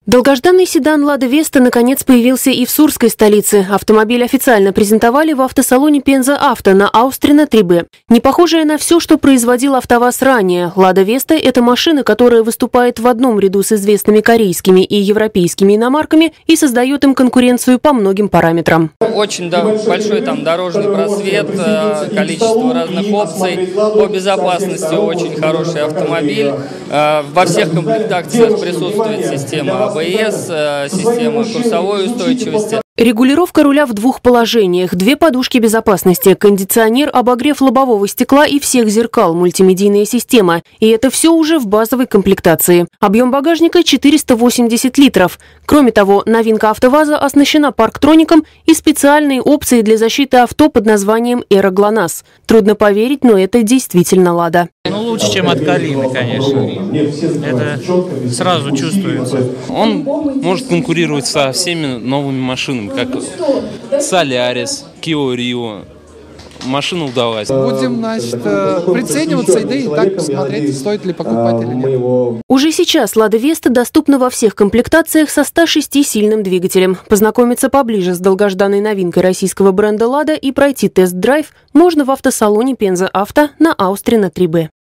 Долгожданный седан «Лада Веста» наконец появился и в Сурской столице. Автомобиль официально презентовали в автосалоне «Пенза Авто» на Аустрина 3Б. Не похожая на все, что производил АвтоВАЗ ранее, «Лада Веста» – это машина, которая выступает в одном ряду с известными корейскими и европейскими иномарками и создает им конкуренцию по многим параметрам. Очень большой там дорожный просвет, количество разных опций. По безопасности очень хороший автомобиль. Во всех комплектациях присутствует система АБС, система курсовой устойчивости. Регулировка руля в двух положениях, две подушки безопасности, кондиционер, обогрев лобового стекла и всех зеркал, мультимедийная система. И это все уже в базовой комплектации. Объем багажника 480 литров. Кроме того, новинка АвтоВАЗа оснащена парктроником и специальной опцией для защиты авто под названием «Эра ГЛОНАСС». Трудно поверить, но это действительно «Лада». Лучше, чем от Калины, конечно. Это сразу чувствуется. Он может конкурировать со всеми новыми машинами, как Солярис, Kia Rio. Машина удалась. Будем, прицениваться и так посмотреть, стоит ли покупать или нет. Уже сейчас «Лада Веста» доступна во всех комплектациях со 106-сильным двигателем. Познакомиться поближе с долгожданной новинкой российского бренда «Лада» и пройти тест-драйв можно в автосалоне «Пенза Авто» на Аустрина 3Б.